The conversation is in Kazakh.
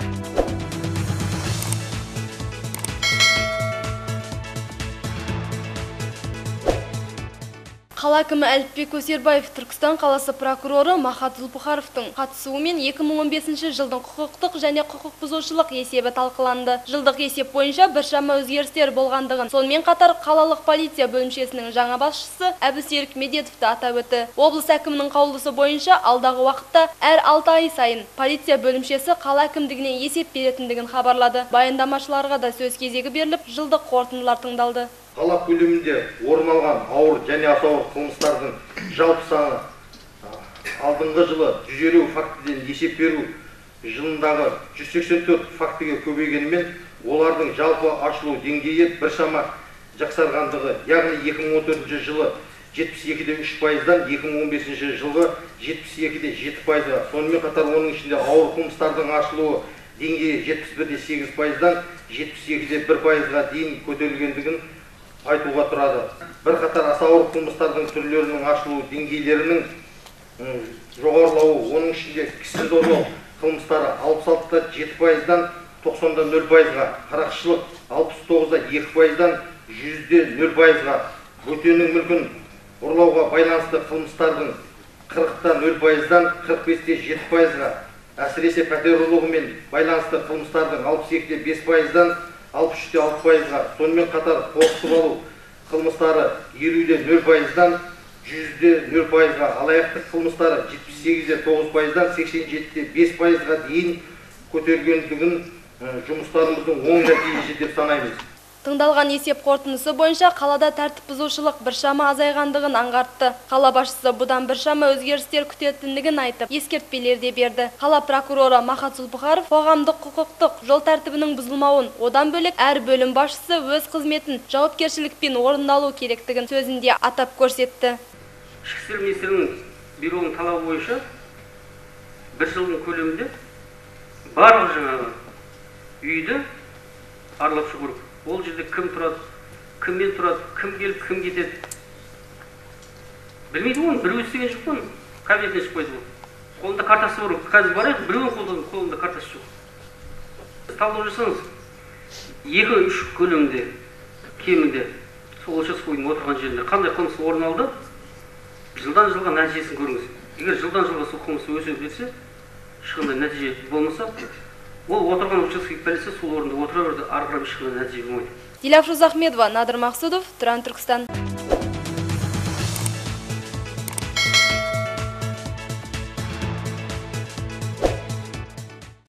Қала әкімі Әліпбек Көсербаев Түркістан қаласы прокуроры Махат Зұлпухаровтың қатысуымен 2015 жылдың құқықтық және құқық бұзушылық есебі талқыланды. Жылдық есеп бойынша біршама өзгерістер болғандығын, сонымен қатар қалалық полиция бөлімшесінің жаңа басшысы Әбусерік Медетовті атап өтті. Облыс әкімінің қаулысы бойынша алдағы уақытта әр 6 ай сайын полиция бөлімшесі қала әкімдігіне есеп беретіндігін хабарлады. Баяндамашыларға да сөз кезегі беріліп, жылдық қорытындылар тыңдалды. Қала көлемінде орын алған ауыр және аса ауыр қылмыстардың жалпы саны алдыңғы жылы 150 фактіден есеп беру жылындағы 184 фактіге көбейгенімен, олардың жалпы ашылу деңгейі біршама жақсарғандығы, яғни 2014 жылы 72-де 3%-дан 2015 жылғы 72-де 7%-ға, сонымен қатар оның ішінде ауыр қылмыстардың ашылуы деңгейі 71-де 8%-дан 72-де 1%-ға дейін көтерілгендігін айтуға тұрады. Бірқатар аса ауыр қылмыстардың түрлерінің ашылу деңгейлерінің жоғарылауы, оның ішінде кісі зорлау қылмыстары 66-да 7%-дан 90-да 0%-ға, қарақшылық 69-да 2%-дан 100-де 0%-ға, бөтеннің мүлкін ұрлауға байланысты қылмыстардың 40-да 0%-дан 45-де 7%-ға, әсіресе пәтер ұрлығымен байланысты қылмыстардың 62-де 5%-дан 63-де 6%-ға, сонымен қатар қорқытып алу қылмыстары 20-де 0%-дан 100-де 0%-ға, алаяқтық қылмыстары 78-де 9%-дан 87-де 5%-ға дейін көтергендігін жұмыстарымыздың оң нәтижесі деп санаймыз. Тыңдалған есеп қорытындысы бойынша қалада тәртіп бұзушылық біршама азайғандығын аңғартты. Қала басшысы бұдан біршама өзгерістер күтетіндігін айтып, ескертпелер де берді. Қала прокуроры Махат Зұлпухаров қоғамдық құқықтық жол тәртібінің бұзылмауын, одан бөлек әр бөлім басшысы өз қызметін жауапкершілікпен орындалу керектігін сөзінде атап көрсетті. Ішкі істер министрінің бюроның талабы бойынша бір жылдың көлемінде барлық жаңағы үйді аралап шығу керек. Ол жерде кім тұрады, кіммен тұрады, кім келіп, кім кетеді. Білмейді оны, біреу істеген жоқ оны, кабинеттен шықпайды ол. Қолында картасы бар, қазір барайық, біреудің қолында картасы жоқ. Талдау жасаңыз, 2-3 көлемінде, кемінде, сол участковыйдың отырған жерінде қандай қылмыс орын алды, жылдан жылға нәтижесін көріңіз. Егер жылдан жылға сол қылмыс өсе берсе, ешқандай нәтиже болмаса, ол отырған участковый полиция сол орында отыра берді, ары қарай ешқандай нәтиже болмайды. Диляфруза Ахмедова, Надыр Мақсудов, Тұран Түркістан.